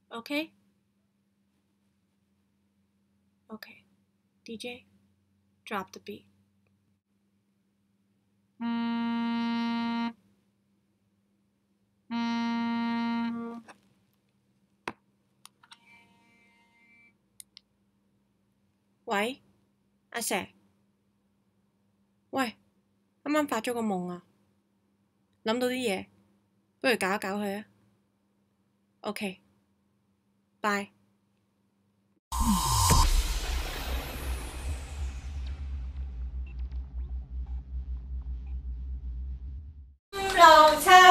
OK OK DJ drop the beat。喂，阿石，喂，啱啱發咗個夢啊，諗到啲嘢，不如搞一搞佢啊。OK，拜。 豬肉餐。